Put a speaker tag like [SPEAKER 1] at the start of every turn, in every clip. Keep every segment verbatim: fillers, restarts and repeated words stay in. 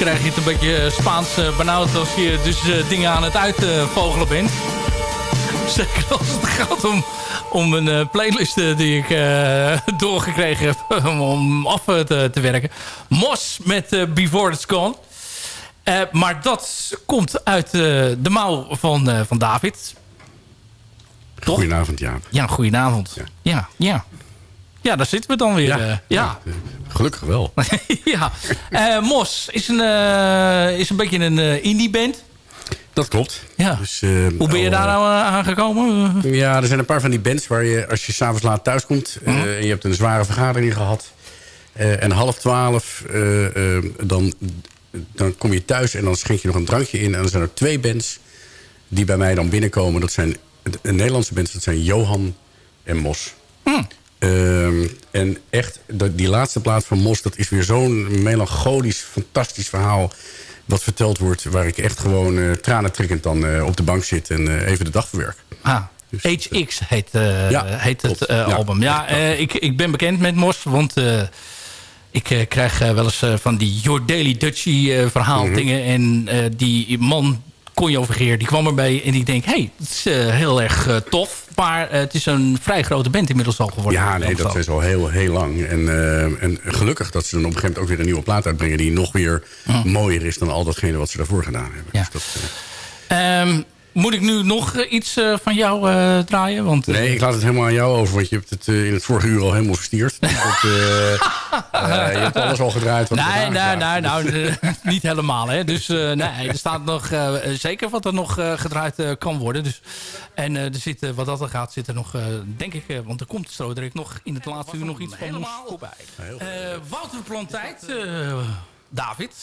[SPEAKER 1] krijg je het een beetje Spaans uh, benauwd als je dus uh, dingen aan het uitvogelen uh, bent. Zeker als het gaat om, om een uh, playlist uh, die ik uh, doorgekregen heb om af uh, te, te werken. Mos met uh, Before It's Gone. Uh, maar dat komt uit uh, de mouw van, uh, van David. Toch?
[SPEAKER 2] Goedenavond, Jaap.
[SPEAKER 1] Ja, goedenavond. Ja, ja. ja. Ja, daar zitten we dan weer. Ja, uh, ja.
[SPEAKER 2] ja gelukkig wel.
[SPEAKER 1] ja. Uh, Mos is een, uh, is een beetje een uh, indie band.
[SPEAKER 2] Dat klopt.
[SPEAKER 1] Ja.
[SPEAKER 2] Dus, uh,
[SPEAKER 1] hoe ben je daar nou uh, aangekomen?
[SPEAKER 2] Ja, er zijn een paar van die bands waar je, als je s'avonds laat thuis komt... Uh, mm-hmm. en je hebt een zware vergadering gehad... Uh, en half twaalf, uh, uh, dan, dan kom je thuis en dan schenk je nog een drankje in... en dan zijn er twee bands die bij mij dan binnenkomen. Dat zijn een Nederlandse bands, dat zijn Johan en Mos. Mm. Uh, en echt, die laatste plaat van Mos... dat is weer zo'n melancholisch, fantastisch verhaal... wat verteld wordt, waar ik echt gewoon uh, tranentrekkend dan uh, op de bank zit... en uh, even de dag verwerk.
[SPEAKER 1] Ah, dus, H X heet, uh, ja, heet het uh, ja, album. Ja, uh, ik, ik ben bekend met Mos, want... Uh, ik uh, krijg uh, wel eens uh, van die Your Daily Dutchie uh, verhaal mm-hmm. dingen... en uh, die man... Conjo Vergeer, die kwam erbij en ik denk... hé, hey, het is uh, heel erg uh, tof. Maar uh, het is een vrij grote band inmiddels al geworden.
[SPEAKER 2] Ja, nee, dat is al heel, heel lang. En, uh, en gelukkig dat ze dan op een gegeven moment ook weer een nieuwe plaat uitbrengen... die nog weer mm. mooier is dan al datgene wat ze daarvoor gedaan hebben.
[SPEAKER 1] Ja. Dus dat, uh... um, moet ik nu nog uh, iets uh, van jou uh, draaien? Want, uh...
[SPEAKER 2] Nee, ik laat het helemaal aan jou over. Want je hebt het uh, in het vorige uur al helemaal verstierd. Dus dat, uh, uh, je hebt alles al gedraaid. Wat
[SPEAKER 1] nee, nee, nee, nou, uh, niet helemaal. Hè. Dus uh, nee, er staat nog uh, zeker wat er nog uh, gedraaid uh, kan worden. Dus, en uh, er zit, uh, wat dat er gaat, zit er nog, uh, denk ik... Uh, want er komt zo direct nog in het laatste uur nog iets van Mos voorbij. Uh, Wouter Plantijd, uh, David...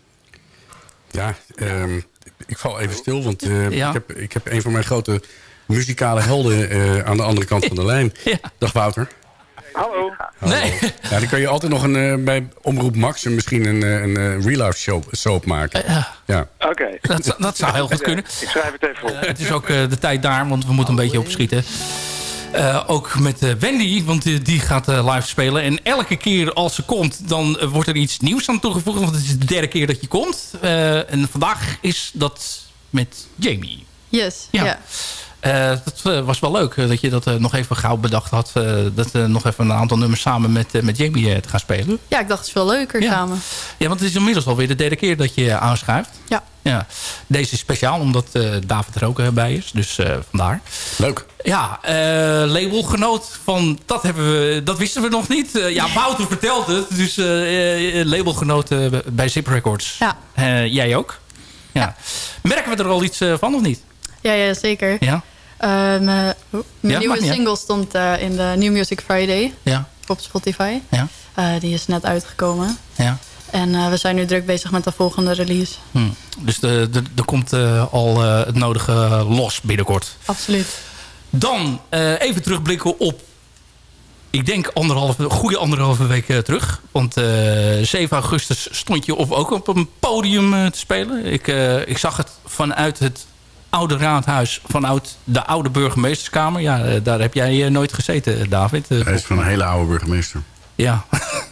[SPEAKER 2] Ja, um, ik val even stil, want uh, ja. ik, heb, ik heb een van mijn grote muzikale helden uh, aan de andere kant van de lijn. Ja. Dag Wouter.
[SPEAKER 3] Hallo.
[SPEAKER 2] Hallo. Nee. Ja, dan kan je altijd nog een, uh, bij Omroep Max misschien een, een, een real life show, soap maken. Uh,
[SPEAKER 1] ja.
[SPEAKER 3] Oké. Okay.
[SPEAKER 1] Dat, dat zou heel goed kunnen.
[SPEAKER 3] Ik schrijf het even op.
[SPEAKER 1] Uh, het is ook uh, de tijd daar, want we moeten een beetje opschieten. Uh, ook met uh, Wendy, want uh, die gaat uh, live spelen. En elke keer als ze komt, dan uh, wordt er iets nieuws aan toegevoegd. Want het is de derde keer dat je komt. Uh, en vandaag is dat met Jamie.
[SPEAKER 4] Yes,
[SPEAKER 1] ja.
[SPEAKER 4] Yeah.
[SPEAKER 1] Uh, dat uh, was wel leuk uh, dat je dat uh, nog even gauw bedacht had. Uh, dat uh, nog even een aantal nummers samen met, uh, met Jamie uh, te gaan spelen.
[SPEAKER 4] Ja, ik dacht het is veel leuker
[SPEAKER 1] ja.
[SPEAKER 4] samen.
[SPEAKER 1] Ja, want het is inmiddels alweer de derde keer dat je aanschuift.
[SPEAKER 4] Ja.
[SPEAKER 1] Ja. Deze is speciaal omdat uh, David er ook uh, bij is. Dus uh, vandaar.
[SPEAKER 2] Leuk.
[SPEAKER 1] Ja, uh, labelgenoot van... Dat, hebben we, dat wisten we nog niet. Uh, ja, Wouter vertelt het. Dus uh, labelgenoot uh, bij Zip Records.
[SPEAKER 4] Ja.
[SPEAKER 1] Uh, jij ook? Ja. Ja. Merken we er al iets uh, van of niet?
[SPEAKER 4] Ja, ja zeker.
[SPEAKER 1] Ja.
[SPEAKER 4] Uh, mijn oh,
[SPEAKER 1] ja,
[SPEAKER 4] nieuwe single stond uh, in de New Music Friday. Ja. Op Spotify.
[SPEAKER 1] Ja.
[SPEAKER 4] Uh, die is net uitgekomen.
[SPEAKER 1] Ja.
[SPEAKER 4] En uh, we zijn nu druk bezig met de volgende release.
[SPEAKER 1] Hmm. Dus er komt uh, al uh, het nodige los binnenkort.
[SPEAKER 4] Absoluut.
[SPEAKER 1] Dan uh, even terugblikken op... Ik denk anderhalve, goede anderhalve week uh, terug. Want uh, zeven augustus stond je op, ook op een podium uh, te spelen. Ik, uh, ik zag het vanuit het oude raadhuis. Vanuit de oude burgemeesterskamer. Ja, uh, daar heb jij uh, nooit gezeten, David. Uh,
[SPEAKER 2] Hij is van een hele oude burgemeester.
[SPEAKER 1] Ja.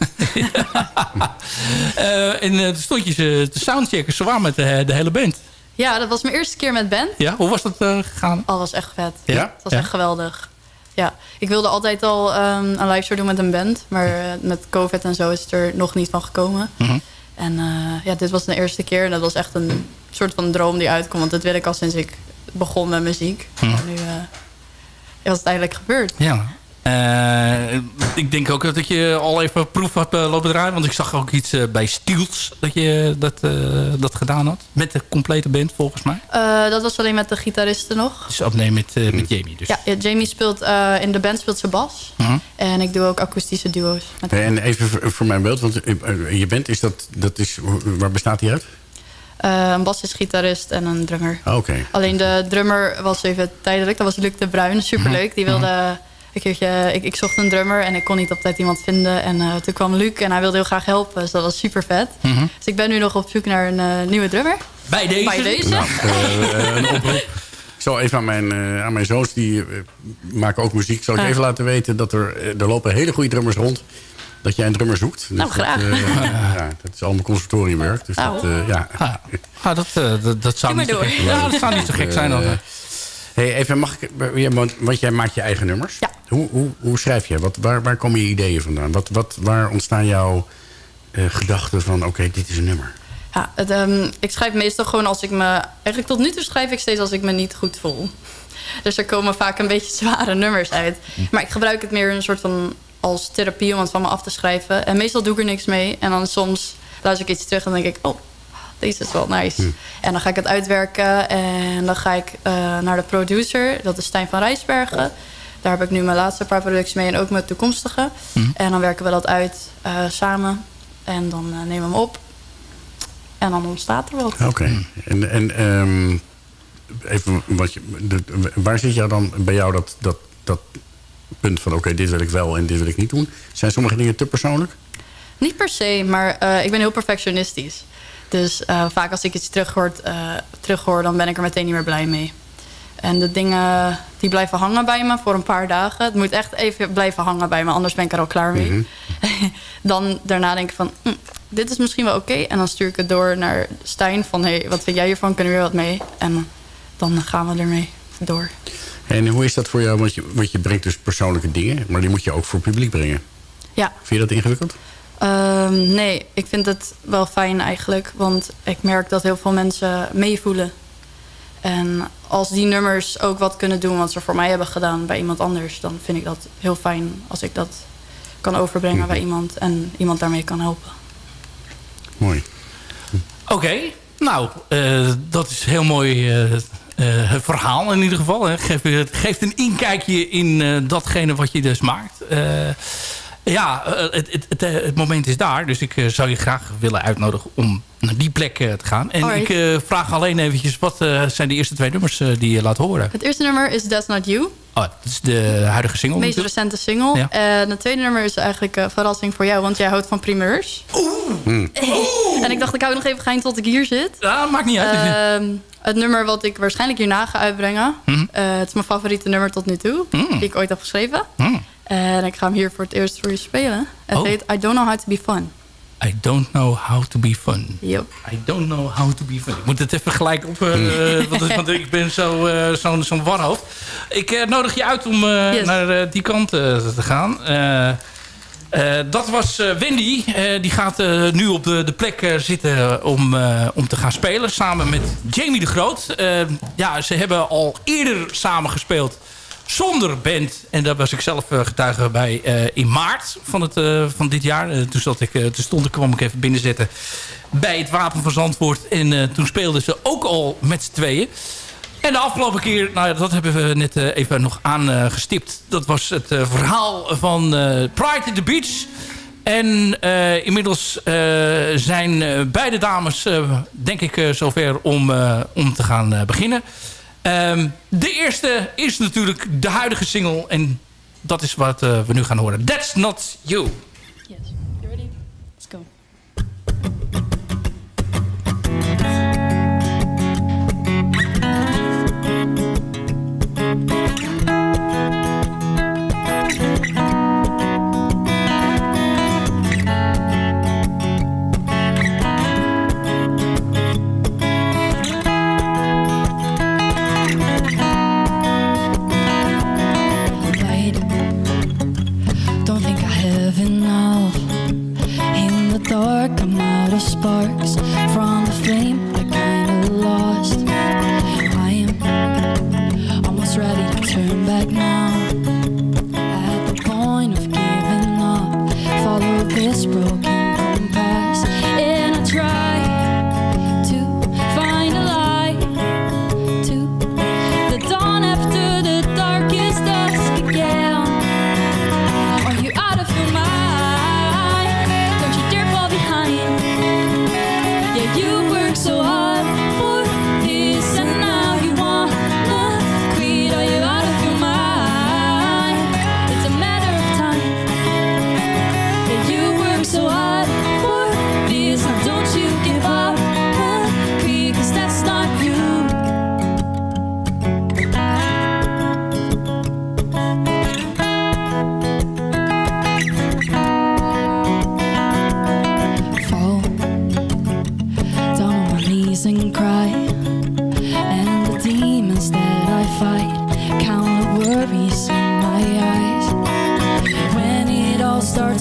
[SPEAKER 1] uh, en uh, toen stond je ze te soundchecken. Zwaar met de, de hele band.
[SPEAKER 4] Ja, dat was mijn eerste keer met band.
[SPEAKER 1] Ja, hoe was dat uh, gegaan?
[SPEAKER 4] Oh, dat was echt vet.
[SPEAKER 1] Ja?
[SPEAKER 4] Het was
[SPEAKER 1] ja?
[SPEAKER 4] echt geweldig. Ja, ik wilde altijd al um, een live show doen met een band. Maar uh, met COVID en zo is het er nog niet van gekomen. Mm-hmm. En uh, ja, dit was de eerste keer. En dat was echt een soort van droom die uitkwam. Want dat wil ik al sinds ik begon met muziek. Mm. En nu uh, was het eigenlijk gebeurd.
[SPEAKER 1] Ja. Uh, ik denk ook dat je al even proef hebt uh, lopen draaien. Want ik zag ook iets uh, bij Steels dat je dat, uh, dat gedaan had. Met de complete band volgens mij.
[SPEAKER 4] Uh, dat was alleen met de gitaristen nog.
[SPEAKER 1] Dus opnemen met, uh, met Jamie. Dus.
[SPEAKER 4] Ja, ja, Jamie speelt uh, in de band speelt ze bas. Uh-huh. En ik doe ook akoestische duo's. Met
[SPEAKER 2] hey, en even voor, voor mijn beeld. Want uh, je band, is dat, dat is, waar bestaat die uit?
[SPEAKER 4] Uh, een bassist-gitarist en een drummer.
[SPEAKER 2] Oh, okay.
[SPEAKER 4] Alleen de drummer was even tijdelijk. Dat was Luc de Bruin, superleuk. Die wilde... Uh-huh. Een keertje, ik, ik zocht een drummer en ik kon niet op tijd iemand vinden. En uh, toen kwam Luc en hij wilde heel graag helpen. Dus dat was super vet. Mm-hmm. Dus ik ben nu nog op zoek naar een uh, nieuwe drummer.
[SPEAKER 1] Bij deze?
[SPEAKER 4] Bij deze.
[SPEAKER 2] Nou, uh, een oproep. Ik zal even aan mijn, uh, aan mijn zoons, die uh, maken ook muziek. Zal ik uh. even laten weten dat er, uh, er lopen hele goede drummers rond. dat jij een drummer zoekt. Dus
[SPEAKER 4] nou, graag.
[SPEAKER 2] Dat, uh, ja, dat is allemaal conservatoriumwerk. Dus
[SPEAKER 4] nou.
[SPEAKER 2] dat, uh, ja.
[SPEAKER 1] Ah, ah, dat, uh, dat, dat zou niet zo gek, ja, dat zou niet zo gek zijn. Dan. Uh,
[SPEAKER 2] hey, even, mag ik, want, want jij maakt je eigen nummers.
[SPEAKER 4] Ja.
[SPEAKER 2] Hoe, hoe, hoe schrijf je? Wat, waar, waar komen je ideeën vandaan? Wat, wat, waar ontstaan jouw uh, gedachten van, oké, okay, dit is een nummer?
[SPEAKER 4] Ja, het, um, ik schrijf meestal gewoon als ik me... Eigenlijk tot nu toe schrijf ik steeds als ik me niet goed voel. Dus er komen vaak een beetje zware nummers uit. Maar ik gebruik het meer een soort van als therapie om het van me af te schrijven. En meestal doe ik er niks mee. En dan soms luister ik iets terug en denk ik... oh, deze is wel nice. Hm. En dan ga ik het uitwerken. En dan ga ik uh, naar de producer. Dat is Stijn van Rijsbergen. Daar heb ik nu mijn laatste paar producties mee. En ook mijn toekomstige. Hm. En dan werken we dat uit uh, samen. En dan uh, nemen we hem op. En dan ontstaat er wat.
[SPEAKER 2] Oké. Okay. En... en um... Even wat je, de, waar zit jou dan bij jou dat, dat, dat punt van... oké, okay, dit wil ik wel en dit wil ik niet doen? Zijn sommige dingen te persoonlijk?
[SPEAKER 4] Niet per se, maar uh, ik ben heel perfectionistisch. Dus uh, vaak als ik iets terughoor, uh, terughoor... dan ben ik er meteen niet meer blij mee. En de dingen die blijven hangen bij me voor een paar dagen... het moet echt even blijven hangen bij me, anders ben ik er al klaar mee. Mm-hmm. Dan daarna denk ik van... Mm, dit is misschien wel oké. Okay. En dan stuur ik het door naar Stijn van... hey, wat vind jij hiervan? Kunnen we weer wat mee? En dan gaan we ermee door.
[SPEAKER 2] En hoe is dat voor jou? Want je, want je brengt dus persoonlijke dingen... maar die moet je ook voor het publiek brengen.
[SPEAKER 4] Ja.
[SPEAKER 2] Vind je dat ingewikkeld?
[SPEAKER 4] Um, nee, ik vind het wel fijn eigenlijk. Want ik merk dat heel veel mensen meevoelen. En als die nummers ook wat kunnen doen... wat ze voor mij hebben gedaan bij iemand anders... dan vind ik dat heel fijn als ik dat kan overbrengen mm-hmm. bij iemand... en iemand daarmee kan helpen.
[SPEAKER 2] Mooi.
[SPEAKER 1] Oké, okay. nou, uh, dat is heel mooi... Uh, Uh, het verhaal in ieder geval. Hè. Geeft, het geeft een inkijkje in uh, datgene wat je dus maakt. Uh, ja, uh, het, het, het, het moment is daar. Dus ik uh, zou je graag willen uitnodigen om naar die plek uh, te gaan. En Alright. ik uh, vraag alleen eventjes, wat uh, zijn de eerste twee nummers uh, die je laat horen?
[SPEAKER 4] Het eerste nummer is That's Not You.
[SPEAKER 1] Oh, dat is de huidige single.
[SPEAKER 4] De meest recente single. Ja. En het tweede nummer is eigenlijk een verrassing voor jou, want jij houdt van primeurs.
[SPEAKER 1] Oeh! Mm.
[SPEAKER 4] Oeh. En ik dacht, ik hou nog even geheim tot ik hier zit.
[SPEAKER 1] Ja, maakt niet uit.
[SPEAKER 4] Uh, het nummer wat ik waarschijnlijk hierna ga uitbrengen. Mm. Uh, het is mijn favoriete nummer tot nu toe. Mm. Die ik ooit heb geschreven. Mm. En ik ga hem hier voor het eerst voor je spelen. Het oh. heet I Don't Know How To Be Fun.
[SPEAKER 1] I don't know how to be fun.
[SPEAKER 4] Yep.
[SPEAKER 1] I don't know how to be fun. Ik moet het even gelijk op, uh, want, want ik ben zo'n uh, zo'n zo'n warhoofd. Ik uh, nodig je uit om uh, yes. naar uh, die kant uh, te gaan. Uh, uh, dat was uh, Wendy. Uh, die gaat uh, nu op de, de plek uh, zitten om, uh, om te gaan spelen. Samen met Jamie de Groot. Uh, ja, ze hebben al eerder samen gespeeld. Zonder band. En daar was ik zelf uh, getuige bij uh, in maart van, het, uh, van dit jaar. Uh, toen, zat ik, uh, toen stond ik, kwam ik even binnenzetten bij het Wapen van Zandvoort. En uh, toen speelden ze ook al met z'n tweeën. En de afgelopen keer, nou ja, dat hebben we net uh, even nog aangestipt. Uh, dat was het uh, verhaal van uh, Pride at the Beach. En uh, inmiddels uh, zijn uh, beide dames, uh, denk ik, uh, zover om, uh, om te gaan uh, beginnen. Um, de eerste is natuurlijk de huidige single. En dat is wat uh, we nu gaan horen. That's Not You.
[SPEAKER 4] Yes. You ready? Let's go. Dark, I'm out of sparks from the flame I kinda lost. I am almost ready to turn back now. At the point of giving up, follow this broken compass, and I try to find a light to the dawn after the darkest dusk again. Are you out of your mind? So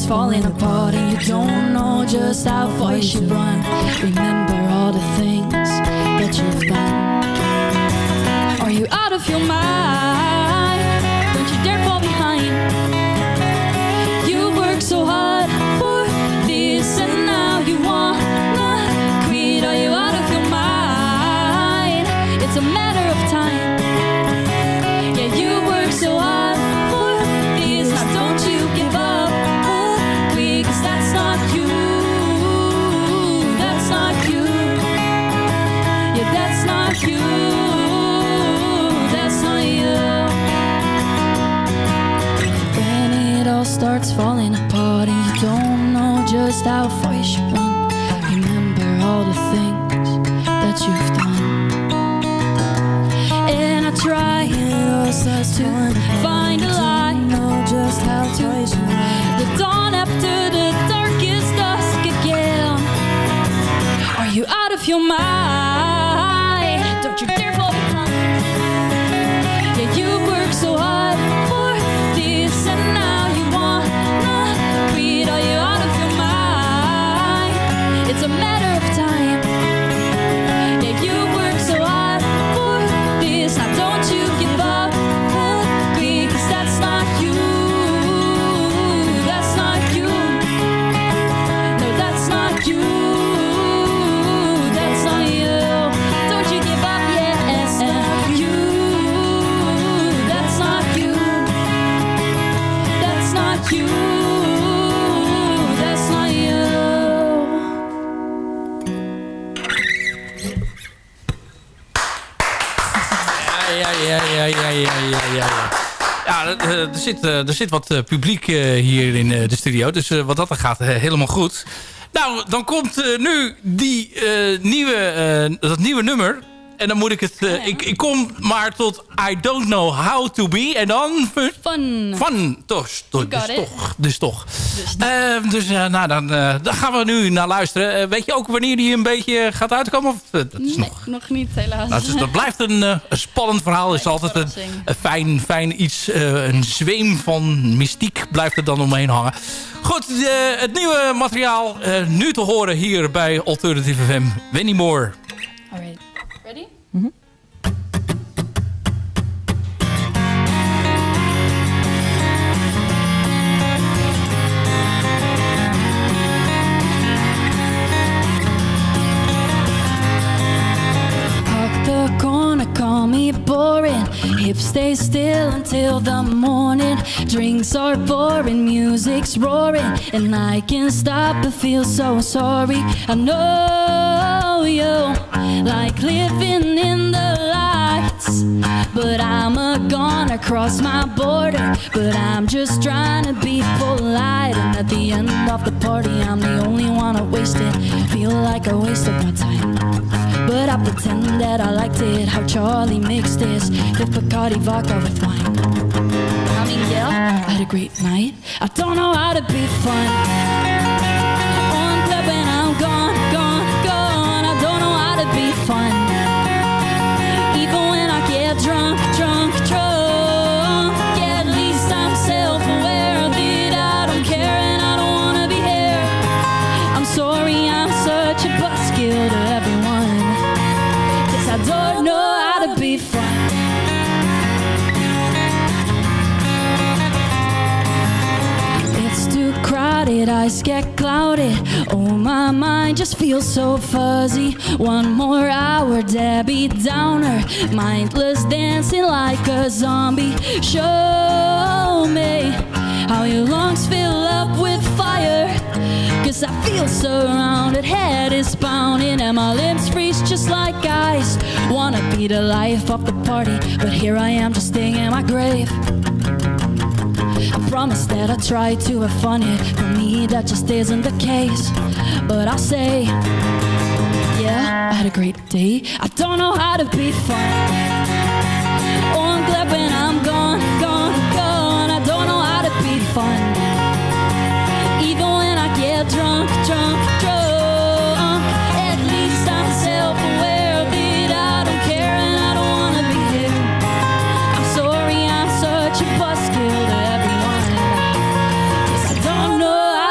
[SPEAKER 3] falling apart and you don't know just how far you should run. Remember all the things that you've done. Are you out of your mind? Don't you dare fall behind. You work so hard for this and now you wanna quit. Are you out of your mind? It's a matter of time. Yeah, you work so hard for this. Now don't you give up, quit, 'cause that's not you. That's not you. Yeah, that's not you. That's not you. When it all starts falling apart and you don't know just how far you should run, remember all the things that you've done. And I try to find a light, know just how to the dawn after the darkest dusk again. Are you out of your mind? Don't you dare fall behind. Yeah, you work so hard for this and now you wanna quit. Are you out of your mind? It's a matter of time. Yeah, you work so hard for this. Now don't you give up, quit, 'cause that's not you. That's not you. No, that's not you. That's not you. Don't you give up, yes, you. That's not you. That's not you. That's not you.
[SPEAKER 1] Ja, ja, ja, ja, ja, ja, ja, ja. Ja, er, er, zit, er zit wat uh, publiek uh, hier in uh, de studio. Dus uh, wat dat er gaat, uh, helemaal goed. Nou, dan komt uh, nu die, uh, nieuwe, uh, dat nieuwe nummer. En dan moet ik het... Uh, ja. ik, ik kom maar tot I Don't Know How To Be. En dan...
[SPEAKER 3] Fun.
[SPEAKER 1] Fun. Dus, dus, dus toch. Dus toch. Dus, uh, dus uh, nou, dan, uh, dan gaan we nu naar luisteren. Uh, weet je ook wanneer die een beetje gaat uitkomen? Of, uh, dat is
[SPEAKER 3] nee,
[SPEAKER 1] nog...
[SPEAKER 3] nog niet, helaas.
[SPEAKER 1] Nou, dus dat blijft een, uh, een spannend verhaal. Het is altijd een, een fijn, fijn iets. Uh, een zweem van mystiek blijft er dan omheen hangen. Goed, uh, het nieuwe materiaal uh, nu te horen hier bij Alternative F M. Wenny Moore.
[SPEAKER 3] Alright. Ready?
[SPEAKER 5] Mm-hmm.
[SPEAKER 3] Call me boring. Hips stay still until the morning. Drinks are pouring, music's roaring, and I can't stop but feel so sorry. I know you like living in the lights, but I'm a goner, cross my border. But I'm just trying to be polite, and at the end of the party I'm the only one who wasted. Feel like I wasted my time, but I pretend that I liked it. How Charlie mixed this with Bacardi vodka with wine. I mean, yeah, I had a great night. I don't know how to be fun. On club when I'm gone, gone, gone. I don't know how to be fun. Even when I get drunk, drunk, drunk. Yeah, at least I'm self-aware of it. I don't care and I don't wanna be here. I'm sorry, I'm such a buzzkill to everyone. I don't know how to be fun. It's too crowded, eyes get clouded. Oh, my mind just feels so fuzzy. One more hour, Debbie Downer, mindless dancing like a zombie. Show me how your lungs fill up with fire, 'cause I feel surrounded, head is pounding, and my limbs freeze just like ice. Wanna be the life of the party, but here I am just staying in my grave. I promise that I try to have fun here. For me that just isn't the case. But I say, yeah, I had a great day. I don't know how to be fun. Oh, I'm glad when I'm gone, gone, gone. I don't know how to be fun. Even when I get drunk, drunk, drunk. At least I'm self-aware of it. I don't care and I don't wanna be here. I'm sorry, I'm such a buzzkill to everyone. 'Cause I don't know how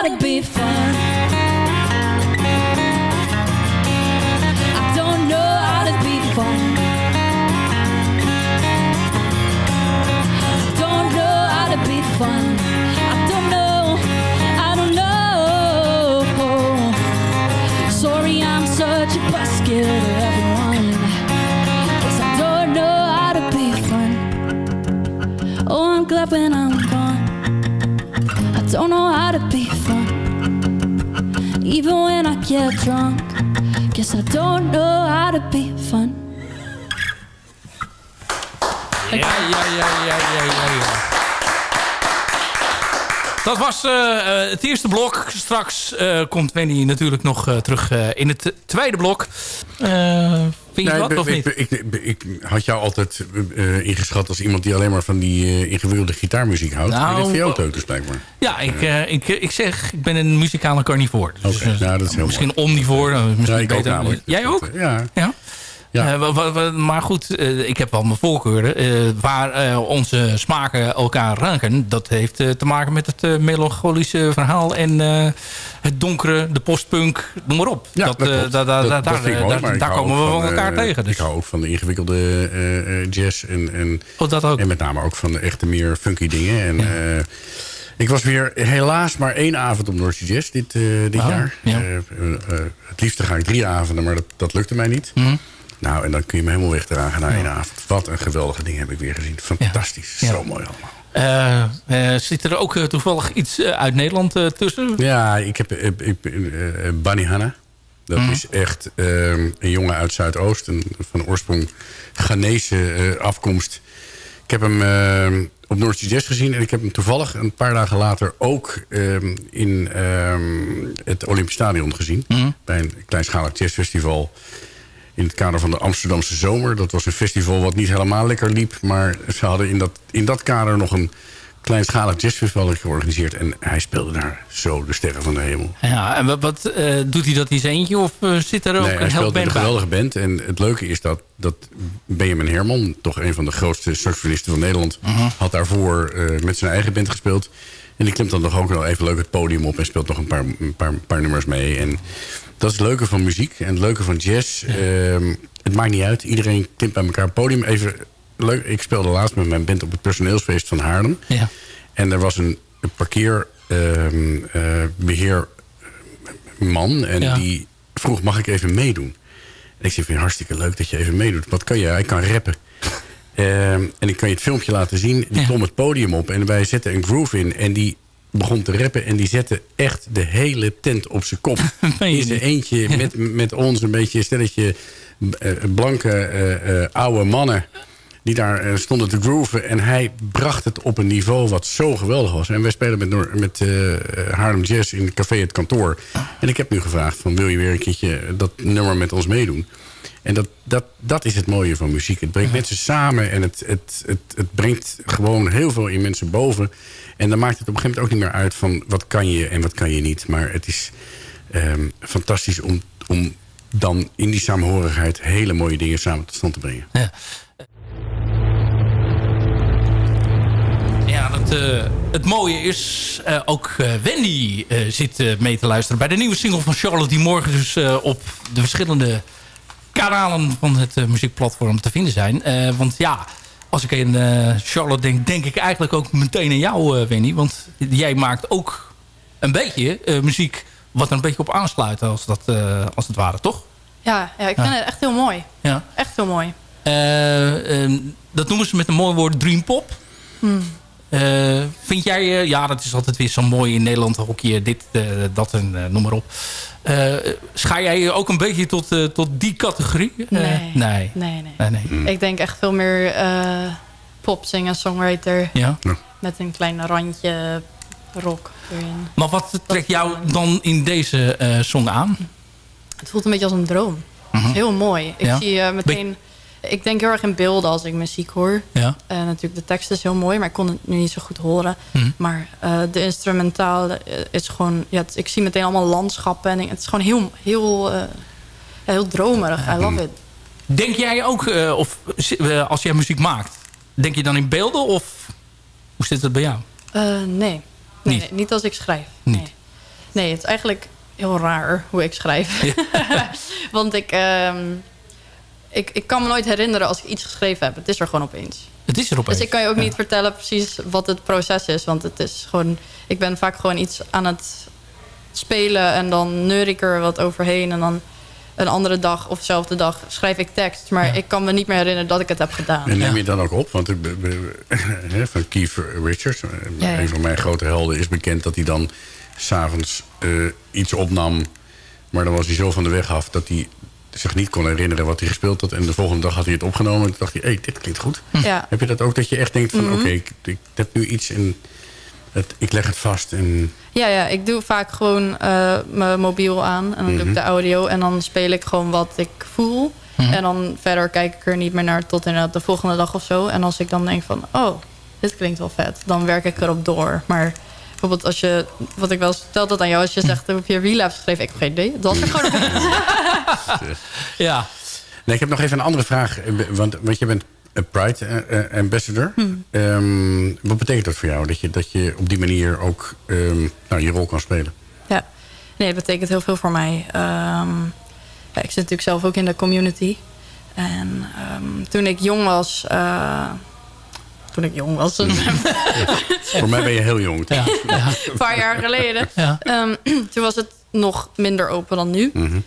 [SPEAKER 3] fun. I don't know, I don't know. Sorry, I'm such a buskill to everyone. Guess I don't know how to be fun. Oh, I'm glad when I'm gone. I don't know how to be fun. Even when I get drunk. Guess I don't know how to be fun.
[SPEAKER 1] Ja, ja, ja, ja, ja, ja, ja. Dat was uh, uh, het eerste blok. Straks uh, komt Wendy natuurlijk nog uh, terug uh, in het tweede blok. Uh, vind je
[SPEAKER 2] nee,
[SPEAKER 1] wat
[SPEAKER 2] ik,
[SPEAKER 1] of niet?
[SPEAKER 2] Ik, ik, ik, ik had jou altijd uh, ingeschat als iemand die alleen maar van die uh, ingewikkelde gitaarmuziek houdt. Nou, maar dit vind je ook leuk dus blijkbaar.
[SPEAKER 1] Ja, ik, uh, ik, ik zeg, ik ben een muzikale carnivoor. Dus,
[SPEAKER 2] okay, uh, nou, dat is heel
[SPEAKER 1] misschien
[SPEAKER 2] mooi.
[SPEAKER 1] omnivoor. Uh, misschien
[SPEAKER 2] ja, ik
[SPEAKER 1] beter.
[SPEAKER 2] ook namelijk.
[SPEAKER 1] Jij ook?
[SPEAKER 2] Ja.
[SPEAKER 1] Ja?
[SPEAKER 2] Ja.
[SPEAKER 1] Uh, w- w- maar goed, uh, ik heb wel mijn voorkeuren. Uh, waar uh, onze smaken elkaar raken, dat heeft uh, te maken met het uh, melancholische verhaal en uh, het donkere, de postpunk, noem maar op.
[SPEAKER 2] Ja,
[SPEAKER 1] dat,
[SPEAKER 2] dat,
[SPEAKER 1] uh,
[SPEAKER 2] dat,
[SPEAKER 1] da, da,
[SPEAKER 2] dat,
[SPEAKER 1] da,
[SPEAKER 2] dat
[SPEAKER 1] daar
[SPEAKER 2] mooi,
[SPEAKER 1] daar, daar komen we van elkaar uh, tegen. Dus.
[SPEAKER 2] Ik hou ook van de ingewikkelde uh, uh, jazz en, en,
[SPEAKER 1] oh, dat ook.
[SPEAKER 2] en met name ook van de echte meer funky dingen. En, ja. uh, ik was weer helaas maar één avond op Noordse Jazz dit, uh, dit oh, jaar. Ja. Uh, uh, uh, het liefste ga ik drie avonden, maar dat, dat lukte mij niet. Mm-hmm. Nou, en dan kun je me helemaal wegdragen na ja. één avond. Wat een geweldige ding heb ik weer gezien. Fantastisch. Ja. Zo ja. mooi allemaal.
[SPEAKER 1] Uh, uh, zit er ook uh, toevallig iets uh, uit Nederland uh, tussen?
[SPEAKER 2] Ja, ik heb ik, ik, uh, Bunny Hanna. Dat mm. is echt uh, een jongen uit Zuidoost. Een, van oorsprong Ghanese uh, afkomst. Ik heb hem uh, op Noordse Jazz gezien. En ik heb hem toevallig een paar dagen later ook uh, in uh, het Olympisch Stadion gezien. Mm. Bij een kleinschalig jazzfestival. In het kader van de Amsterdamse Zomer. Dat was een festival wat niet helemaal lekker liep. Maar ze hadden in dat, in dat kader nog een kleinschalig jazzfestival georganiseerd. En hij speelde daar zo de sterren van de hemel.
[SPEAKER 1] Ja, en wat, wat uh, doet hij dat in zijn eentje? Of uh, zit er ook
[SPEAKER 2] nee,
[SPEAKER 1] een
[SPEAKER 2] hij speelt in een geweldige
[SPEAKER 1] bij?
[SPEAKER 2] band. En het leuke is dat, dat Benjamin Herman, toch een van de grootste saxofonisten van Nederland, uh-huh. had daarvoor uh, met zijn eigen band gespeeld. En die klimt dan toch ook wel even leuk het podium op en speelt nog een paar, een paar, een paar nummers mee. En dat is het leuke van muziek en het leuke van jazz. Ja. Uh, het maakt niet uit. Iedereen klimt bij elkaar het podium. Even leuk. Ik speelde laatst met mijn band op het personeelsfeest van Haarlem. Ja. En er was een, een parkeerbeheerman. Uh, uh, en ja. die vroeg, mag ik even meedoen? En ik zei, vind je hartstikke leuk dat je even meedoet. Wat kan je? Hij kan rappen. Uh, en ik kan je het filmpje laten zien. Die ja. klom het podium op en wij zetten een groove in. En die begon te rappen en die zette echt de hele tent op zijn kop. In zijn eentje met, met ons een beetje een stelletje uh, blanke uh, uh, oude mannen die daar uh, stonden te grooven. En hij bracht het op een niveau wat zo geweldig was. En wij spelen met, met uh, Haarlem Jazz in het café Het Kantoor. En ik heb nu gevraagd van, wil je weer een keertje dat nummer met ons meedoen? En dat, dat, dat is het mooie van muziek. Het brengt mensen samen en het, het, het, het brengt gewoon heel veel in mensen boven. En dan maakt het op een gegeven moment ook niet meer uit van wat kan je en wat kan je niet. Maar het is um, fantastisch om, om dan in die samenhorigheid hele mooie dingen samen tot stand te brengen.
[SPEAKER 1] Ja. Ja, dat, uh, het mooie is, uh, ook uh, Wendy uh, zit uh, mee te luisteren bij de nieuwe single van Charlotte, die morgen dus uh, op de verschillende kanalen van het uh, muziekplatform te vinden zijn. Uh, want ja, als ik aan uh, Charlotte denk, denk ik eigenlijk ook meteen aan jou, uh, Wendy. Want jij maakt ook een beetje uh, muziek wat er een beetje op aansluit, als, dat, uh, als het ware, toch?
[SPEAKER 4] Ja, ja ik vind ja. het echt heel mooi. Ja. Echt heel mooi.
[SPEAKER 1] Uh, uh, dat noemen ze met een mooi woord dreampop. Hmm. Uh, vind jij, uh, ja, dat is altijd weer zo mooi in Nederland, hockey, dit, uh, dat en uh, noem maar op. Uh, schaar jij je ook een beetje tot, uh, tot die categorie? Uh,
[SPEAKER 4] nee.
[SPEAKER 1] Nee.
[SPEAKER 4] Nee, nee.
[SPEAKER 1] nee, nee.
[SPEAKER 2] Mm.
[SPEAKER 4] Ik denk echt veel meer uh, pop, singer, songwriter.
[SPEAKER 1] Ja? Ja.
[SPEAKER 4] Met een klein randje rock erin.
[SPEAKER 1] Maar wat trekt jou dan in deze uh, song aan?
[SPEAKER 4] Het voelt een beetje als een droom. Mm-hmm. Heel mooi. Ik ja? zie uh, meteen... Ik denk heel erg in beelden als ik muziek hoor. Ja. Uh, natuurlijk, de tekst is heel mooi, maar ik kon het nu niet zo goed horen. Mm. Maar uh, de instrumentaal is gewoon... Ja, het, ik zie meteen allemaal landschappen. En het is gewoon heel, heel, uh, heel dromerig. I love it.
[SPEAKER 1] Denk jij ook, uh, of uh, als jij muziek maakt... Denk je dan in beelden of hoe zit het bij jou?
[SPEAKER 4] Uh, nee. Nee, niet. nee, niet als ik schrijf.
[SPEAKER 1] Niet.
[SPEAKER 4] Nee. nee, het is eigenlijk heel raar hoe ik schrijf. Ja. Want ik... Um, Ik, ik kan me nooit herinneren als ik iets geschreven heb. Het is er gewoon opeens.
[SPEAKER 1] Het is er opeens.
[SPEAKER 4] Dus ik kan je ook
[SPEAKER 1] ja.
[SPEAKER 4] niet vertellen precies wat het proces is. Want het is gewoon... Ik ben vaak gewoon iets aan het spelen... en dan neur ik er wat overheen. En dan een andere dag of dezelfde dag schrijf ik tekst. Maar ja. ik kan me niet meer herinneren dat ik het heb gedaan.
[SPEAKER 2] En neem je
[SPEAKER 4] ja.
[SPEAKER 2] dan ook op? Want ik, van Keith Richards, ja, ja. een van mijn grote helden... is bekend dat hij dan s'avonds uh, iets opnam... maar dan was hij zo van de weg af dat hij zich niet kon herinneren wat hij gespeeld had. En de volgende dag had hij het opgenomen en toen dacht hij... hé, hey, dit klinkt goed.
[SPEAKER 4] Ja.
[SPEAKER 2] Heb je dat ook, dat je echt denkt van...
[SPEAKER 4] Mm-hmm.
[SPEAKER 2] oké, okay, ik, ik heb nu iets en het, ik leg het vast. En...
[SPEAKER 4] Ja, ja, ik doe vaak gewoon uh, mijn mobiel aan en dan mm-hmm. doe ik de audio... en dan speel ik gewoon wat ik voel. Mm-hmm. En dan verder kijk ik er niet meer naar tot inderdaad de volgende dag of zo. En als ik dan denk van, oh, dit klinkt wel vet... dan werk ik erop door. Maar bijvoorbeeld als je, wat ik wel eens verteld had aan jou... als je zegt, heb je relapse geschreven? Ik heb geen idee. Dat was er gewoon nog niet.
[SPEAKER 1] Ja.
[SPEAKER 2] Nee, ik heb nog even een andere vraag. Want, want je bent een Pride uh, ambassador. Hmm. Um, wat betekent dat voor jou? Dat je, dat je op die manier ook um, nou, je rol kan spelen?
[SPEAKER 4] Ja, nee, dat betekent heel veel voor mij. Um, ja, ik zit natuurlijk zelf ook in de community. En um, toen ik jong was... Uh, toen ik jong was...
[SPEAKER 2] voor mij ben je heel jong.
[SPEAKER 1] Ja. Ja.
[SPEAKER 4] Een paar jaar geleden.
[SPEAKER 1] Ja.
[SPEAKER 4] Um, toen was het nog minder open dan nu.
[SPEAKER 2] Mm-hmm.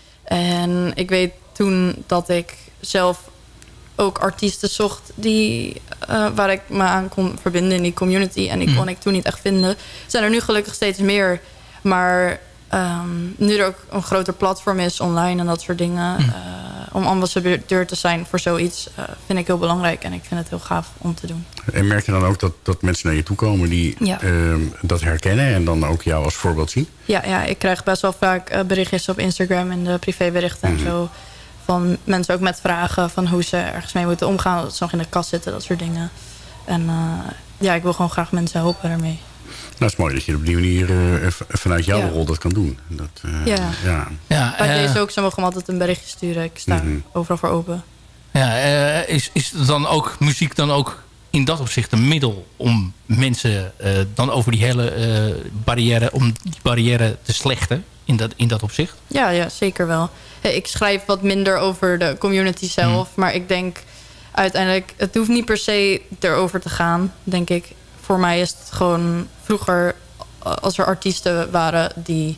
[SPEAKER 4] En ik weet toen dat ik zelf ook artiesten zocht die, uh, waar ik me aan kon verbinden in die community. En die mm. kon ik toen niet echt vinden. Zijn er nu gelukkig steeds meer. Maar um, nu er ook een groter platform is online en dat soort dingen. Mm. Uh, om ambassadeur te zijn voor zoiets uh, vind ik heel belangrijk. En ik vind het heel gaaf om te doen.
[SPEAKER 2] En merk je dan ook dat, dat mensen naar je toe komen die ja. uh, dat herkennen en dan ook jou als voorbeeld zien?
[SPEAKER 4] Ja, ja ik krijg best wel vaak uh, berichtjes op Instagram en de privéberichten mm-hmm. en zo. Van mensen ook met vragen van hoe ze ergens mee moeten omgaan. Dat ze nog in de kast zitten, dat soort dingen. En uh, ja, ik wil gewoon graag mensen helpen daarmee.
[SPEAKER 2] Nou, het is mooi dat je op die manier uh, vanuit jouw ja. rol dat kan doen. Dat, uh,
[SPEAKER 4] ja.
[SPEAKER 2] ja.
[SPEAKER 1] ja
[SPEAKER 4] Bij
[SPEAKER 1] uh,
[SPEAKER 4] deze ook, ze mogen me altijd een berichtje sturen. Ik sta mm-hmm. overal voor open.
[SPEAKER 1] Ja, uh, is, is dan ook muziek dan ook in dat opzicht een middel om mensen uh, dan over die hele uh, barrière, om die barrière te slechten in dat, in dat opzicht?
[SPEAKER 4] Ja, ja, zeker wel. Ik schrijf wat minder over de community zelf. Mm. Maar ik denk uiteindelijk... Het hoeft niet per se erover te gaan, denk ik. Voor mij is het gewoon vroeger... Als er artiesten waren die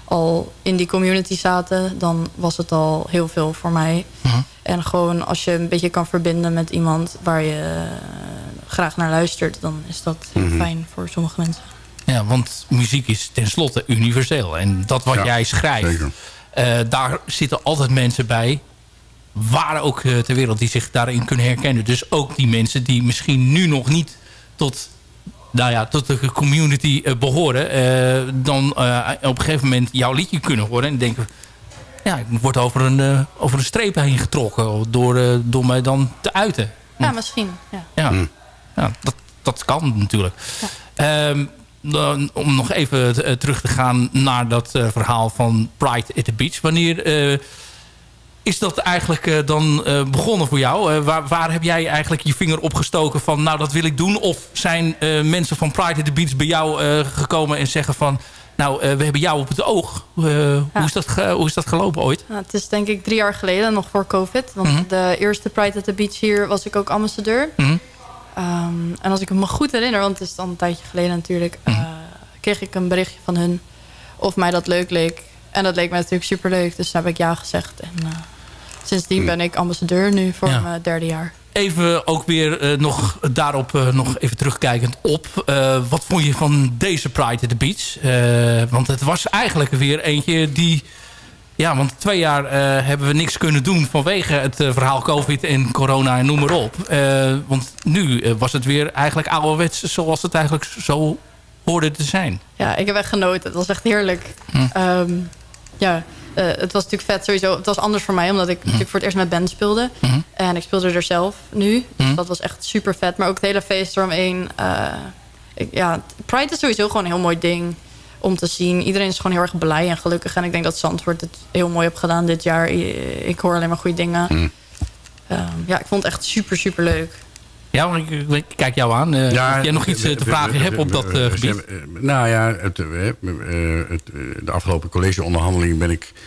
[SPEAKER 4] al in die community zaten... dan was het al heel veel voor mij. Mm. En gewoon als je een beetje kan verbinden met iemand... waar je graag naar luistert... dan is dat heel mm-hmm. fijn voor sommige mensen.
[SPEAKER 1] Ja, want muziek is tenslotte universeel. En dat wat ja, jij schrijft... Uh, daar zitten altijd mensen bij, waar ook uh, ter wereld, die zich daarin kunnen herkennen. Dus ook die mensen die misschien nu nog niet tot, nou ja, tot de community uh, behoren, uh, dan uh, op een gegeven moment jouw liedje kunnen horen en denken, ja, ik word over een, uh, over een streep heen getrokken door, uh, door mij dan te uiten.
[SPEAKER 4] Ja, misschien. Ja,
[SPEAKER 1] ja, mm. ja dat, dat kan natuurlijk. Ja. Um, Dan, om nog even t- terug te gaan naar dat uh, verhaal van Pride at the Beach. Wanneer uh, is dat eigenlijk uh, dan uh, begonnen voor jou? Uh, waar, waar heb jij eigenlijk je vinger opgestoken van... nou, dat wil ik doen? Of zijn uh, mensen van Pride at the Beach bij jou uh, gekomen en zeggen van... nou, uh, we hebben jou op het oog. Uh, ja. hoe, is dat ge- hoe is dat gelopen ooit?
[SPEAKER 4] Nou, het is denk ik drie jaar geleden, nog voor COVID. Want mm-hmm. de eerste Pride at the Beach hier was ik ook ambassadeur. Mm-hmm. Um, en als ik me goed herinner, want het is dan een tijdje geleden natuurlijk... Uh, mm. kreeg ik een berichtje van hun of mij dat leuk leek. En dat leek mij natuurlijk superleuk, dus daar heb ik ja gezegd. En uh, sindsdien mm. ben ik ambassadeur nu voor ja. mijn derde jaar.
[SPEAKER 1] Even ook weer uh, nog daarop uh, nog even terugkijkend op. Uh, wat vond je van deze Pride at the Beach? Uh, want het was eigenlijk weer eentje die... Ja, want twee jaar uh, hebben we niks kunnen doen vanwege het uh, verhaal COVID en corona en noem maar op. Uh, want nu uh, was het weer eigenlijk ouderwets zoals het eigenlijk zo hoorde te zijn.
[SPEAKER 4] Ja, ik heb echt genoten. Het was echt heerlijk. Hm. Um, ja, uh, het was natuurlijk vet sowieso. Het was anders voor mij, omdat ik hm. natuurlijk voor het eerst met band speelde. Hm. En ik speelde er zelf nu. Dus hm. dat was echt super vet. Maar ook het hele feest eromheen. Uh, ik, ja, Pride is sowieso gewoon een heel mooi ding om te zien. Iedereen is gewoon heel erg blij en gelukkig. En ik denk dat Zandvoort het heel mooi heeft gedaan dit jaar. Ik hoor alleen maar goede dingen. Mm. Um, ja, ik vond het echt super, super leuk.
[SPEAKER 1] Ja, ik, ik kijk jou aan. Uh, ja, of jij nog iets uh, te vragen hebt op dat uh, gebied?
[SPEAKER 2] Nou ja, het, uh, het, uh, de afgelopen collegeonderhandeling ben ik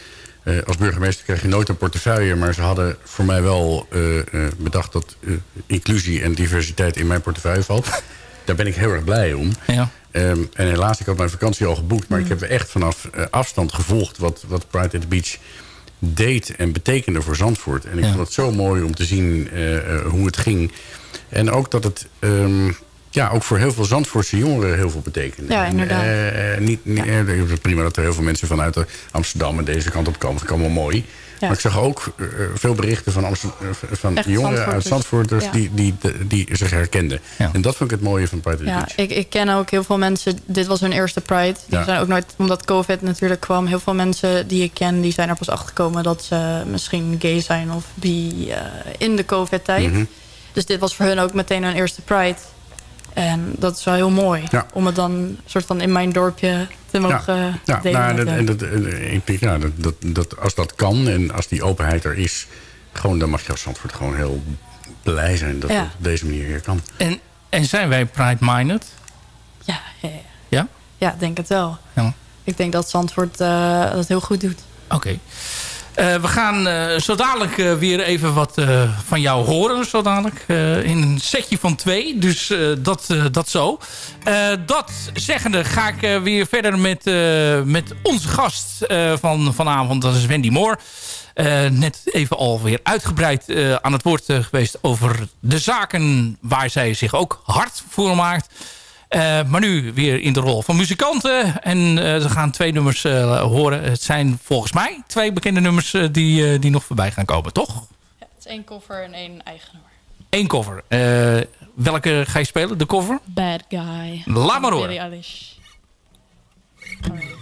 [SPEAKER 2] Uh, als burgemeester krijg je nooit een portefeuille... maar ze hadden voor mij wel uh, uh, bedacht dat uh, inclusie en diversiteit in mijn portefeuille valt. Daar ben ik heel erg blij om.
[SPEAKER 1] Ja.
[SPEAKER 2] Um, en helaas, ik had mijn vakantie al geboekt... maar mm. ik heb echt vanaf uh, afstand gevolgd wat, wat Pride at the Beach deed en betekende voor Zandvoort. En ik ja. vond het zo mooi om te zien uh, uh, hoe het ging. En ook dat het... Um, Ja, ook voor heel veel Zandvoortse jongeren heel veel betekende.
[SPEAKER 4] Ja, inderdaad.
[SPEAKER 2] En, uh, niet, niet, ja. uh, prima dat er heel veel mensen vanuit Amsterdam en deze kant op komen. Dat is allemaal mooi. Ja. Maar ik zag ook uh, veel berichten van, Amsterdam, uh, van jongeren uit Zandvoorters ja. die, die, die, die zich herkenden. Ja. En dat vond ik het mooie van Pride at the
[SPEAKER 4] ja,
[SPEAKER 2] Beach.
[SPEAKER 4] Ik, ik ken ook heel veel mensen, dit was hun eerste Pride. Die ja. zijn ook nooit, omdat COVID natuurlijk kwam, heel veel mensen die ik ken, die zijn er pas achter gekomen dat ze misschien gay zijn of bi uh, in de COVID-tijd. Mm-hmm. Dus dit was voor hun ook meteen hun eerste Pride. En dat is wel heel mooi. Ja. Om het dan soort van in mijn dorpje te mogen ja. Ja. delen. Nou, dat, en dat, ik denk, ja, dat, dat, dat, als dat kan en als die openheid er is... Gewoon, dan mag je als Zandvoort gewoon heel blij zijn dat ja. het op deze manier hier kan.
[SPEAKER 1] En, en zijn wij Pride-minded?
[SPEAKER 4] Ja, ja, ja.
[SPEAKER 1] Ja?
[SPEAKER 4] Ja, ik denk het wel.
[SPEAKER 1] Ja.
[SPEAKER 4] Ik denk dat Zandvoort uh, dat heel goed doet.
[SPEAKER 1] Oké. Okay. Uh, we gaan uh, zo dadelijk uh, weer even wat uh, van jou horen. Zo dadelijk. Uh, in een setje van twee. Dus uh, dat, uh, dat zo. Uh, dat zeggende ga ik uh, weer verder met, uh, met onze gast uh, van vanavond. Dat is Wendy Moore. Uh, net even alweer uitgebreid uh, aan het woord uh, geweest over de zaken waar zij zich ook hard voor maakt. Uh, maar nu weer in de rol van muzikanten. En uh, ze gaan twee nummers uh, horen. Het zijn volgens mij twee bekende nummers uh, die, uh, die nog voorbij gaan komen, toch?
[SPEAKER 4] Ja, het is één cover en één eigen nummer.
[SPEAKER 1] Eén cover. Uh, welke ga je spelen? De cover?
[SPEAKER 4] Bad Guy.
[SPEAKER 1] Laat maar horen.
[SPEAKER 4] Billie Eilish. Alright.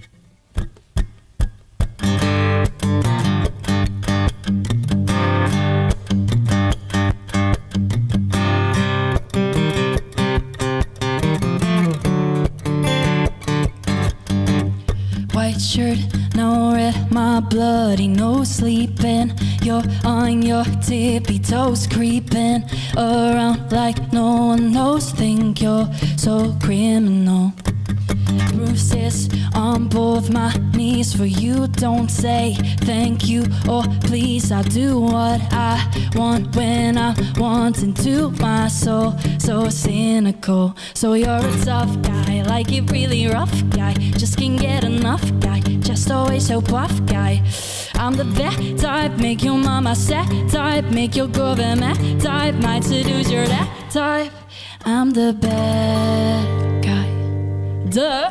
[SPEAKER 3] White shirt, no red, my bloody nose sleeping. You're on your tippy toes, creeping around like no one knows. Think you're so criminal. Bruises on both my knees for you. Don't say thank you or please. I do what I want when I'm wanting to. My soul so cynical. So you're a tough guy, like it really rough guy. Just can't get enough guy. Just always so buff guy. I'm the bad type, make your mama sad type, make your government type, might seduce your that type. I'm the bad guy. Duh.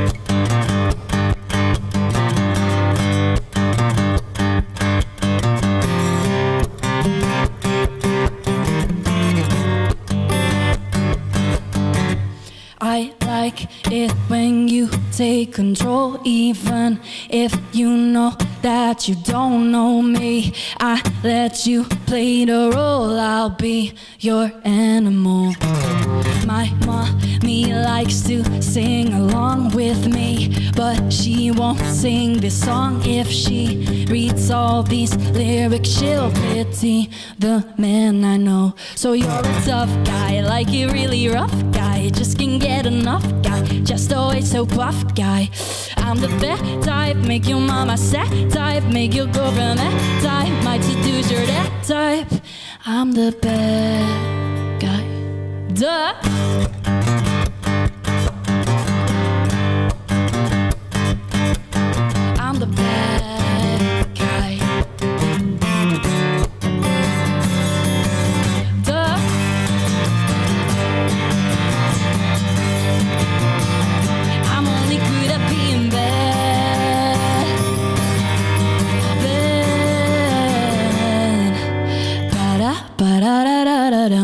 [SPEAKER 3] I like it when you take control, even if you know that you don't know me. I let you play the role, I'll be your animal. My mommy likes to sing along with me, but she won't sing this song if she reads all these lyrics. She'll pity the man I know. So you're a tough guy, like a really rough guy. Just can't get enough guy, just always so buff guy. I'm the bad type, make your mama sad type, make your girlfriend that type, might seduce your that type. I'm the bad guy. Duh. I'm the bad guy. Duh. I'm only good at being bad. Bad. Ba-da, ba-da-da-da-da-da.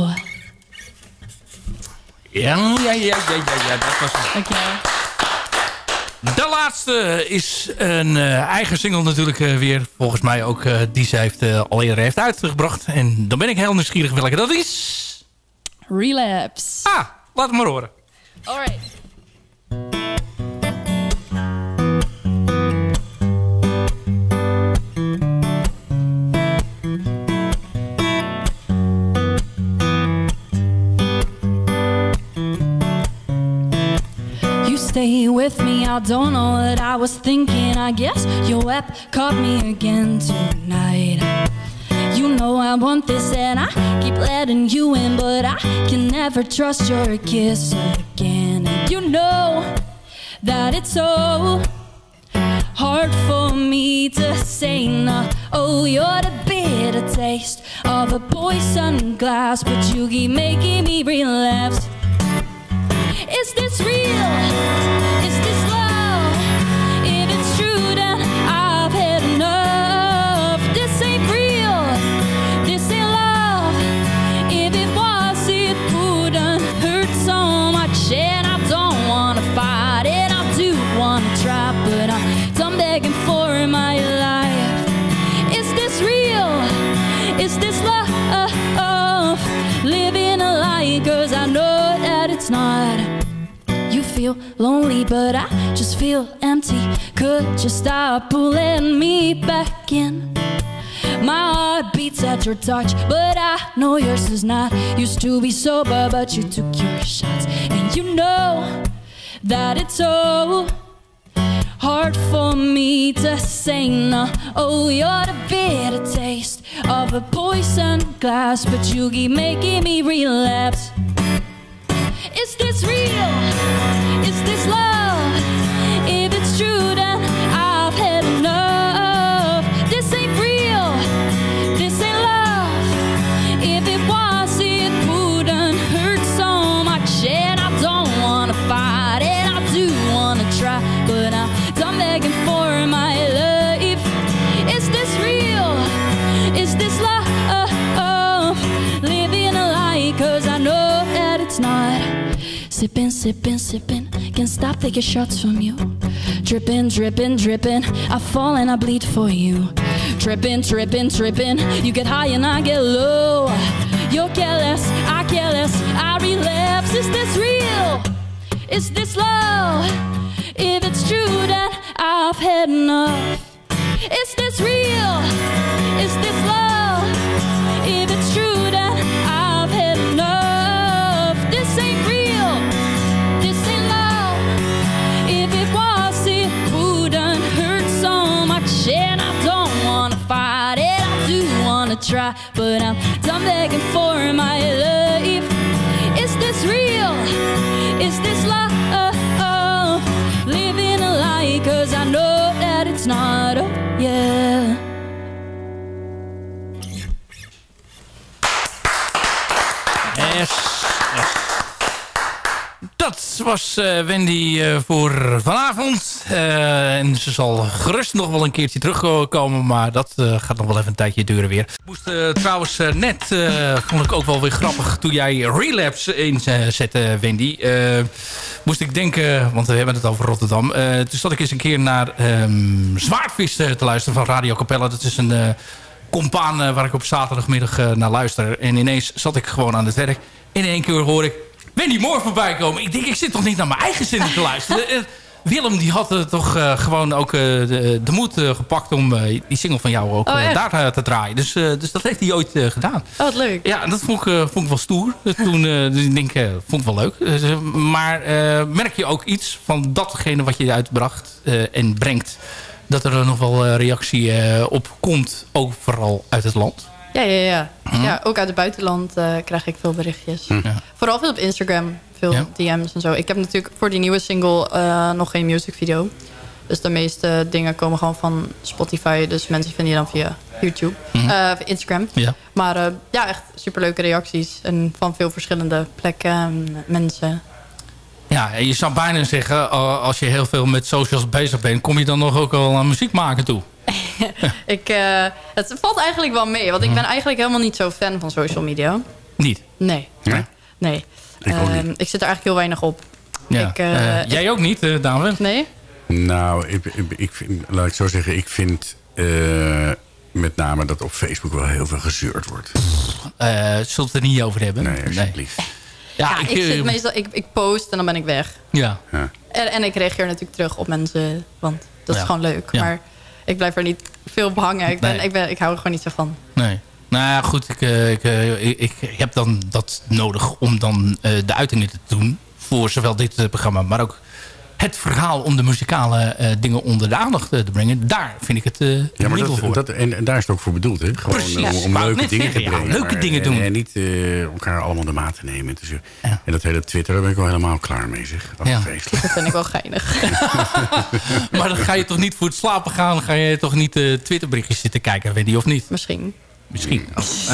[SPEAKER 1] Ja, ja, ja, ja, ja, ja, dat was het.
[SPEAKER 4] Dankjewel.
[SPEAKER 1] De laatste is een uh, eigen single natuurlijk uh, weer. Volgens mij ook uh, die zij heeft, uh, al eerder heeft uitgebracht. En dan ben ik heel nieuwsgierig welke dat is.
[SPEAKER 4] Relapse.
[SPEAKER 1] Ah, laat het maar horen.
[SPEAKER 4] Alright.
[SPEAKER 3] stay with me. I don't know what I was thinking. I guess your web caught me again tonight. You know I want this and I keep letting you in, but I can never trust your kiss again. And you know that it's so hard for me to say no. Oh, you're the bitter taste of a poison glass, but you keep making me relapse. Is this real? Is this love? If it's true, then I've had enough. This ain't real. This ain't love. If it was, it wouldn't hurt so much. And I don't wanna fight it. I do wanna try, but I'm done begging for my life. Is this real? Is this love? Living a lie, cause I know that it's not. You feel lonely, but I just feel empty. Could you stop pulling me back in? My heart beats at your touch, but I know yours is not. Used to be sober, but you took your shots. And you know that it's so hard for me to say no. Oh, you're the bitter taste of a poison glass, but you keep making me relapse. Is this real? Is this love? If it's true, then I've had enough. This ain't real. This ain't love. If it was, it wouldn't hurt so much. And I don't wanna fight it. I do wanna try, but I'm done begging for my life. Is this real? Is this love? Living a lie, cause I know that it's not. Sipping, sipping, sipping, can't stop taking shots from you. Dripping, dripping, dripping, I fall and I bleed for you. Tripping, tripping, tripping, you get high and I get low. You're careless, I careless, I relapse. Is this real? Is this love? If it's true, then I've had enough. Is this real? Is this love? If it's true, then I've had enough. This ain't real. This ain't love. If it was, it wouldn't hurt so much. And I don't wanna fight it. I do wanna try, but I'm done begging for my life. Is this real? Is this love? Living a lie, cause I know that it's not. Oh yeah.
[SPEAKER 1] Yes, yes. Dat was uh, Wendy uh, voor vanavond. Uh, en ze zal gerust nog wel een keertje terugkomen. Maar dat uh, gaat nog wel even een tijdje duren weer. Ik moest uh, trouwens uh, net, uh, vond ik ook wel weer grappig. Toen jij Relapse inzette, Wendy. Uh, moest ik denken, want we hebben het over Rotterdam. Uh, toen zat ik eens een keer naar um, Zwaardvis te luisteren van Radio Capella. Dat is een uh, compaan uh, waar ik op zaterdagmiddag uh, naar luister. En ineens zat ik gewoon aan het werk. In één keer hoor ik Wendy Moore voorbij komen. Ik denk, ik zit toch niet naar mijn eigen zin te luisteren. Uh, Willem die had uh, toch uh, gewoon ook uh, de, de moed uh, gepakt om uh, die single van jou ook uh, oh, daar uh, te draaien. Dus, uh, dus dat heeft hij ooit uh, gedaan.
[SPEAKER 4] Oh, wat leuk.
[SPEAKER 1] Ja, dat vond ik, uh, vond ik wel stoer. Toen uh, dus ik denk, uh, vond ik wel leuk. Uh, maar uh, merk je ook iets van datgene wat je uitbracht uh, en brengt, dat er uh, nog wel uh, reactie uh, op komt, ook vooral uit het land?
[SPEAKER 4] Ja, ja, ja. Hm? Ja, ook uit het buitenland uh, krijg ik veel berichtjes. Hm. Ja. Vooral veel op Instagram, veel ja. D M's en zo. Ik heb natuurlijk voor die nieuwe single uh, nog geen musicvideo. Dus de meeste dingen komen gewoon van Spotify. Dus mensen vinden je dan via YouTube, hm. uh, Instagram. Ja. Maar uh, ja, echt superleuke reacties. En van veel verschillende plekken en mensen.
[SPEAKER 1] Ja, en je zou bijna zeggen, als je heel veel met socials bezig bent, kom je dan nog ook wel aan muziek maken toe?
[SPEAKER 4] ik, uh, het valt eigenlijk wel mee. Want ik ben eigenlijk helemaal niet zo fan van social media.
[SPEAKER 1] Niet?
[SPEAKER 4] Nee.
[SPEAKER 2] Nee?
[SPEAKER 4] Nee.
[SPEAKER 2] Ik,
[SPEAKER 4] uh, ik zit er eigenlijk heel weinig op.
[SPEAKER 1] Ja.
[SPEAKER 4] Ik, uh,
[SPEAKER 1] uh, jij
[SPEAKER 4] ik,
[SPEAKER 1] ook niet, uh, Daan?
[SPEAKER 4] Nee?
[SPEAKER 2] Nou, ik, ik, ik vind, laat ik zo zeggen, ik vind uh, met name dat op Facebook wel heel veel gezeurd wordt.
[SPEAKER 1] Uh, zullen we het er niet over hebben?
[SPEAKER 2] Nee, alsjeblieft. Nee.
[SPEAKER 4] Ja, ja, ik, ik, zit meestal, ik, ik post en dan ben ik weg.
[SPEAKER 1] Ja.
[SPEAKER 2] ja.
[SPEAKER 4] En, en ik reageer natuurlijk terug op mensen, want dat is ja. gewoon leuk. Ja. Maar ik blijf er niet veel op hangen. Ik, ben, nee. ik, ben, ik hou er gewoon niet zo van.
[SPEAKER 1] Nee. Nou ja, goed. Ik, ik, ik, ik heb dan dat nodig om dan uh, de uitingen te doen. Voor zowel dit uh, programma, maar ook het verhaal om de muzikale uh, dingen onder de aandacht te brengen. Daar vind ik het uh,
[SPEAKER 2] ja, maar dat,
[SPEAKER 1] voor.
[SPEAKER 2] Dat, en, en daar is het ook voor bedoeld. Hè? Gewoon
[SPEAKER 1] Precies.
[SPEAKER 2] om, om
[SPEAKER 1] Ja,
[SPEAKER 2] leuke dingen
[SPEAKER 1] zeggen,
[SPEAKER 2] te brengen.
[SPEAKER 1] ja, leuke
[SPEAKER 2] maar,
[SPEAKER 1] dingen doen.
[SPEAKER 2] En, en niet uh, elkaar allemaal de maat te nemen. Dus,
[SPEAKER 1] ja.
[SPEAKER 2] En dat hele Twitter, daar ben ik al helemaal klaar mee. Zeg. Dat,
[SPEAKER 1] ja.
[SPEAKER 4] dat vind ik wel geinig.
[SPEAKER 1] Maar dan ga je toch niet voor het slapen gaan... ga je toch niet uh, Twitterberichtjes zitten kijken, weet je, of niet?
[SPEAKER 4] Misschien.
[SPEAKER 1] Misschien.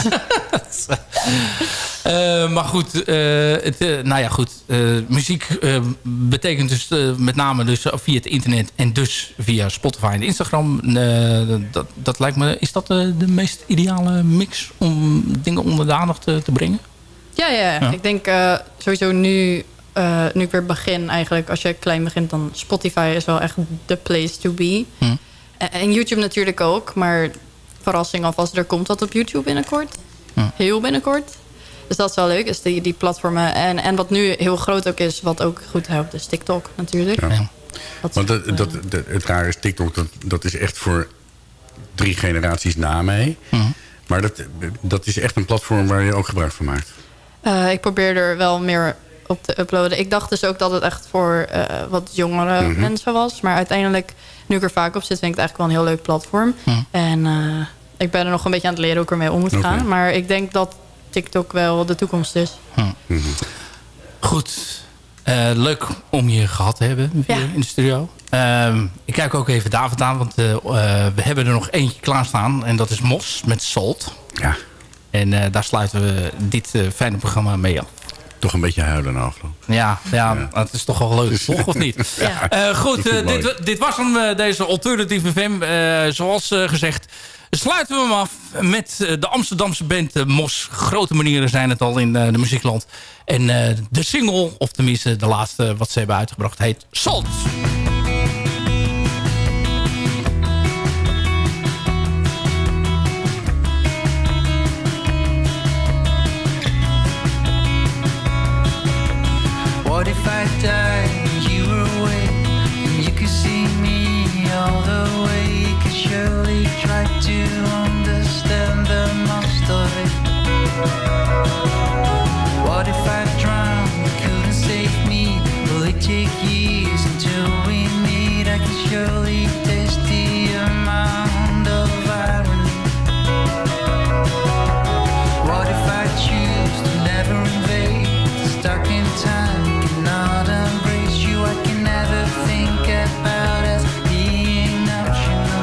[SPEAKER 1] uh, maar goed, uh, het, uh, nou ja, goed. Uh, muziek uh, betekent dus uh, met name dus via het internet en dus via Spotify en Instagram. Uh, dat, dat lijkt me, is dat uh, de meest ideale mix om dingen onder de aandacht uh, te brengen?
[SPEAKER 4] Ja, ja, ja. Ik denk uh, sowieso nu, uh, nu ik weer begin eigenlijk, als je klein begint, dan Spotify is wel echt the place to be. Hm. En, en YouTube natuurlijk ook, maar verrassing alvast, er komt wat op YouTube binnenkort. Hm. Heel binnenkort. Dus dat is wel leuk, is die, die platformen. En, en wat nu heel groot ook is, wat ook goed helpt, is TikTok natuurlijk. Ja.
[SPEAKER 2] Dat Want dat, dat, dat, het rare is, TikTok, dat, dat is echt voor drie generaties na mij. Hm. Maar dat, dat is echt een platform waar je ook gebruik van maakt.
[SPEAKER 4] Uh, ik probeer er wel meer op te uploaden. Ik dacht dus ook dat het echt voor uh, wat jongere mm-hmm. mensen was. Maar uiteindelijk, nu ik er vaak op zit, vind ik het eigenlijk wel een heel leuk platform. Mm. En uh, ik ben er nog een beetje aan het leren hoe ik ermee om moet okay. gaan. Maar ik denk dat TikTok wel de toekomst is.
[SPEAKER 1] Mm-hmm. Goed. Uh, leuk om je gehad te hebben weer ja. in de studio. Uh, ik kijk ook even David aan, want uh, uh, we hebben er nog eentje klaarstaan. En dat is Mos met Salt.
[SPEAKER 2] Ja.
[SPEAKER 1] En uh, daar sluiten we dit uh, fijne programma mee af.
[SPEAKER 2] Toch een beetje huilen na afloop.
[SPEAKER 1] Ja, ja, ja, het is toch wel leuk, toch? Of niet? Ja. Uh, goed, uh, dit, dit was hem, uh, deze Alternative F M. Uh, zoals uh, gezegd, sluiten we hem af met uh, de Amsterdamse band uh, Mos. Grote manieren zijn het al in uh, de muziekland. En uh, de single, of tenminste de laatste wat ze hebben uitgebracht, heet Salt.
[SPEAKER 5] What if I died and you were away and you could see me all the way? You could surely try to understand the most of it. What if I drowned, you couldn't save me? Will it take years until we meet? I can surely taste the amount of irony. What if I choose to never invade, stuck in time? I can never think about us being optional.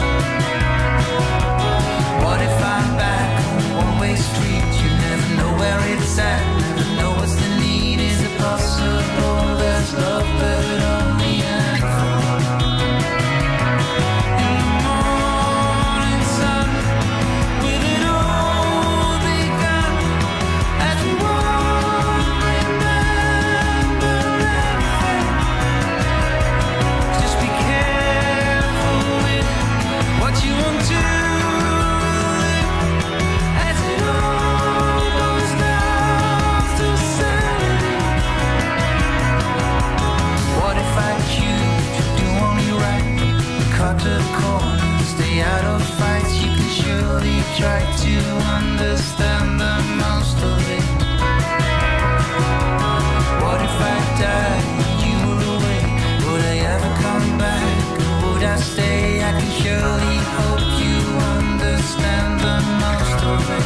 [SPEAKER 5] What if I'm back on a one-way street? You never know where it's at, never know what's the need. Is it possible there's love but only a in the morning sun, will it all begun as we won't remember? What you want to live as it all goes down to sanity. What if I choose to do only right, cut the corner, stay out of fights? You can surely try to understand the most of it. What if I died and you were away? Would I ever come back or would I stay? I can surely hope you understand the most of it.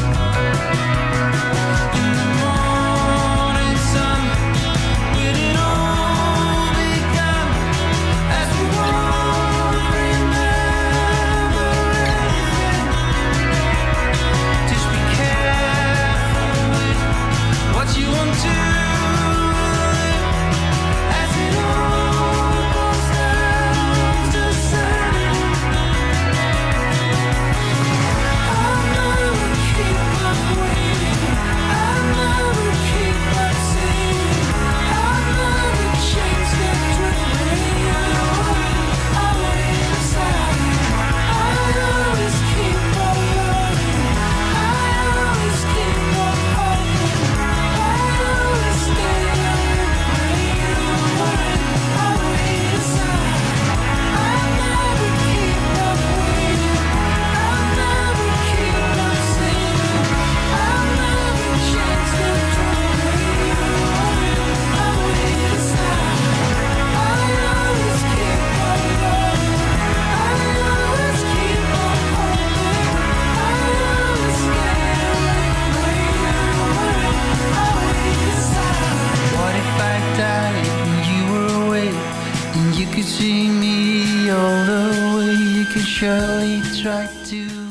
[SPEAKER 5] In the morning sun, will it all begun as we won't remember anything? Just be careful. surely try to